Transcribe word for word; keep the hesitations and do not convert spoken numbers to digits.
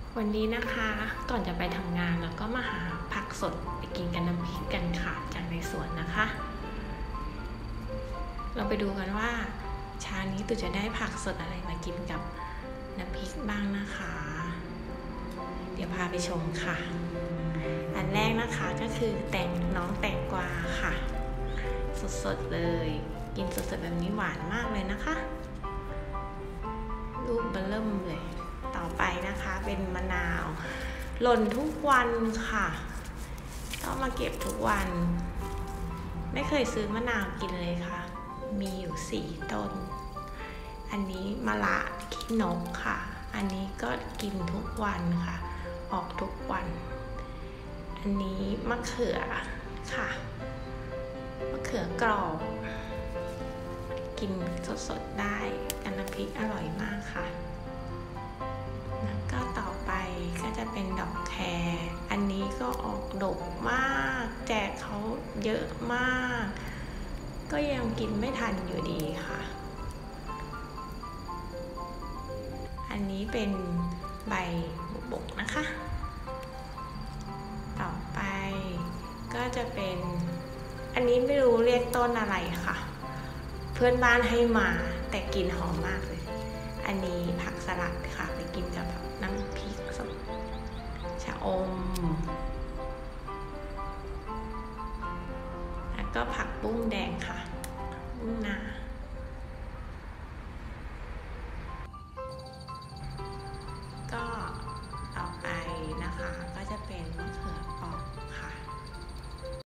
วันนี้นะคะก่อนจะไปทำงานเราก็มาหาผักสดไปกินกันน้ำพริกกันค่ะจากในสวนนะคะ เราไปดูกันว่าเช้านี้ตู่จะได้ผักสดอะไรมากินกับน้ำพริกบ้างนะคะ เดี๋ยวพาไปชมค่ะอันแรกนะคะก็คือแตงน้องแตงกวาค่ะสดๆเลยกินสดๆแบบนี้หวานมากเลยนะคะลูกเบลเริ่มเลยต่อไปนะคะเป็นมะนาวหล่นทุกวันค่ะต้องมาเก็บทุกวันไม่เคยซื้อมะนาวกินเลยค่ะมีอยู่สี่ต้นอันนี้มะระขี้นกค่ะอันนี้ก็กินทุกวันค่ะออกทุกวันอันนี้มะเขือค่ะมะเขือกรอบกินสดๆได้กับน้ำพริกอร่อยมากค่ะแล้วก็ต่อไปก็จะเป็นดอกแครอันนี้ก็ออกดกมากแจกเขาเยอะมากก็ยังกินไม่ทันอยู่ดีค่ะอันนี้เป็นใบบุบกนะคะต่อไปก็จะเป็นอันนี้ไม่รู้เรียกต้นอะไรค่ะเพื่อนบ้านให้มาแต่กลิ่นหอมมากเลยอันนี้ผักสลัดค่ะไปกินกับน้ำพริกสดชะอมแล้วก็ผักบุ้งแดงค่ะบุ้งนา